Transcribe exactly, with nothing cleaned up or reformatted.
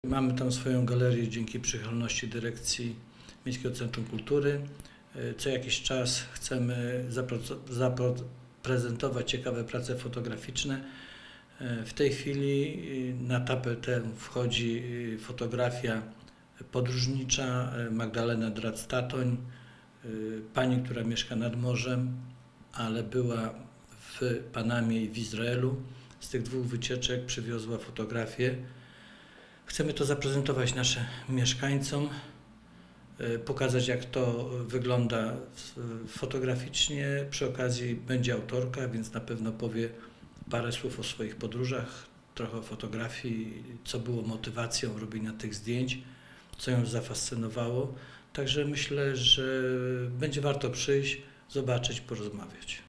Mamy tam swoją galerię dzięki przychylności dyrekcji Miejskiego Centrum Kultury. Co jakiś czas chcemy zaprezentować ciekawe prace fotograficzne. W tej chwili na tapetę wchodzi fotografia podróżnicza Magdalena Drac-Tatoń, pani, która mieszka nad morzem, ale była w Panamie i w Izraelu. Z tych dwóch wycieczek przywiozła fotografię. Chcemy to zaprezentować naszym mieszkańcom, pokazać, jak to wygląda fotograficznie. Przy okazji będzie autorka, więc na pewno powie parę słów o swoich podróżach, trochę o fotografii, co było motywacją robienia tych zdjęć, co ją zafascynowało. Także myślę, że będzie warto przyjść, zobaczyć, porozmawiać.